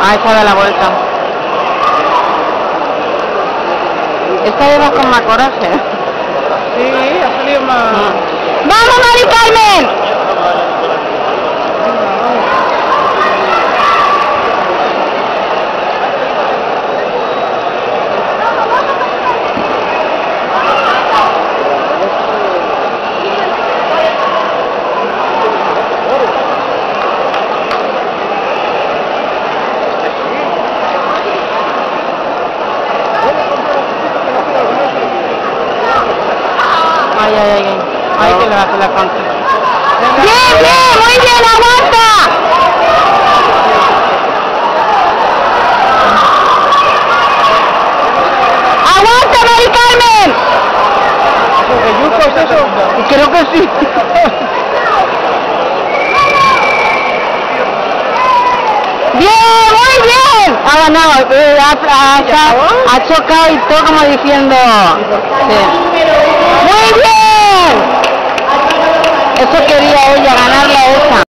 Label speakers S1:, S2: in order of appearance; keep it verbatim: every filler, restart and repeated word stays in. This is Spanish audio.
S1: Ahí se da la vuelta. Esta vez va con más coraje.
S2: Sí, ha salido más...
S1: ¡Vamos, Mari Carmen! Ay, ay, ay, ay. Ay, que le va a hacer la contra. ¡Bien, bien! ¡Muy bien! ¡Aguanta! ¡Aguanta, Mari Carmen!
S2: ¿Yuco es eso?
S1: Creo que sí. ¡Bien! ¡Muy bien! Ha ganado. Eh, ha, ha, ha, ha chocado y todo como diciendo... Sí. ¡Muy bien! Eso quería ella, ganarle a esa.